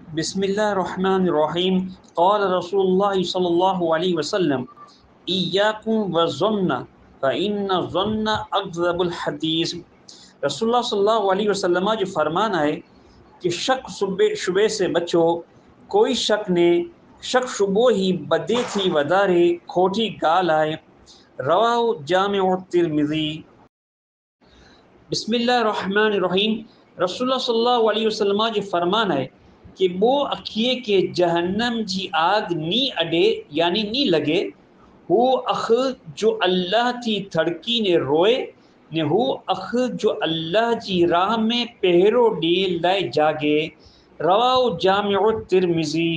بسم اللہ الرحمن الرحیم قال رسول اللہ صلی اللہ علیہ وسلم ایاکم والظن فإن الظن اکذب الحدیث۔ رسول اللہ صلی اللہ علیہ وسلم جو فرمانا ہے کہ شک شبے سے بچو، کوئی شک شبو ہی بدے تھی ودارے کھوٹی گال آئے۔ رواہ جامع الترمذی۔ بسم اللہ الرحمن الرحیم۔ رسول اللہ صلی اللہ علیہ وسلم جو فرمانا ہے کہ وہ اکھیے کے جہنم جی آگ نی اڈے یعنی نی لگے، ہو اخ جو اللہ تی تھڑکی نے روئے نے ہو اخ جو اللہ جی راہ میں پہرو ڈے لائے جاگے۔ رواہ جامع الترمذی۔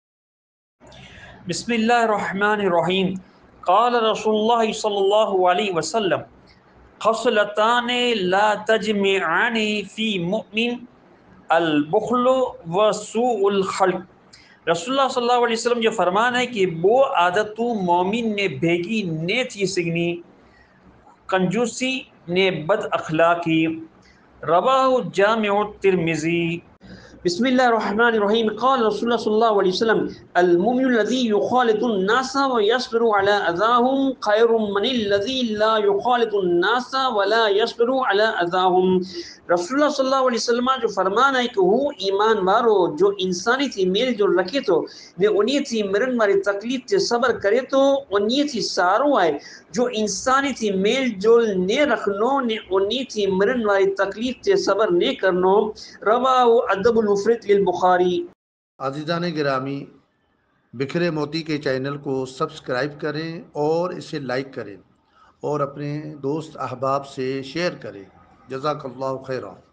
بسم اللہ الرحمن الرحیم۔ قال رسول اللہ صلی اللہ علیہ وسلم خصلتان لا تجمعان فی مؤمن البخل و سوء الخلق۔ رسول اللہ صلی اللہ علیہ وسلم جو فرمان ہے کہ وہ عادتوں مومن نے بھیگی نے تھی سگنی، کنجوسی نے بد اخلاقی۔ رواہ جامع الترمذی۔ بسم اللہ الرحمن الرحیم۔ قال رسول اللہ صلی اللہ علیہ وسلم المؤمن الذي يخالط الناس ويصبر على اذاهم خير من الذي لا يخالط الناس ولا يصبر على اذاهم۔ رسول اللہ صلی اللہ علیہ وسلم جو فرمانا ہے کہ وہ ایمان وارو جو انسانی تھی میل جو رکھے تو نے انہی تھی مرن والی تکلیف تے صبر کرے تو انہی تھی سارو آئے، جو انسانی تھی میل جول نے رکھنو نے انہی تھی مرن والی تکلیف تے صبر نے کرنو۔ رواہ ادب المفرد للبخاری۔ عزیزان گرامی، بکھرے موتی کے چینل کو سبسکرائب کریں اور اسے لائک کریں اور اپنے دوست احباب سے شیئر کریں۔ جزاک اللہ خیرہ۔